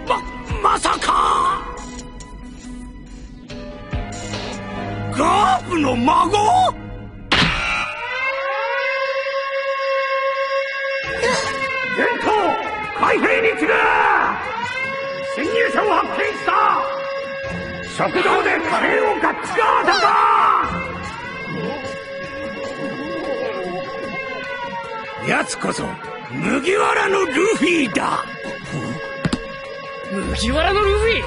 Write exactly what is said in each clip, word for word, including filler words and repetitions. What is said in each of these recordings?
ま、まさかガープの孫？全頭海兵に次ぐ！侵入者を発見した！食堂でカレーをガッチガーだだ！奴こそ麦わらのルフィだ。 麦わらのルフィ？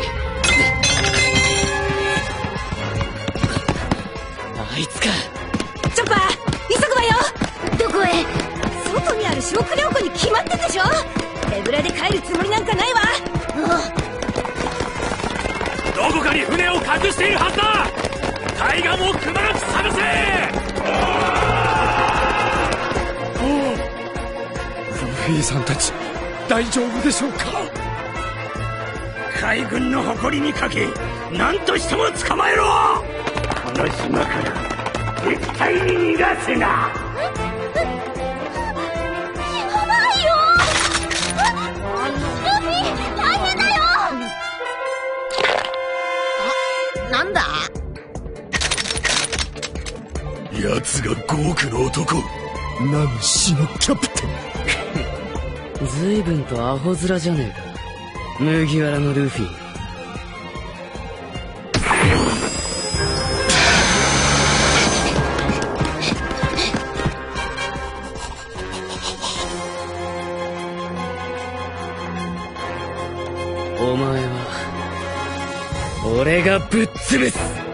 あいつか。 チョッパー急ぐわよ。どこへ？外にあるショーク良庫に決まってんでしょ。手ぶらで帰るつもりなんかないわ。 どこかに船を隠しているはずだ。海岸をくまなく探せ。 ルフィさんたち大丈夫でしょうか？ 海軍の誇りにかけ何としても捕まえろ。この島から絶対に逃がせな。 やばいよ。ルフィ大変だよ。あ、なんだ？ 奴がゴークの男。何しのキャプテン。 随分とアホ面じゃねえか麦わらのルフィ。お前は俺がぶっ潰す。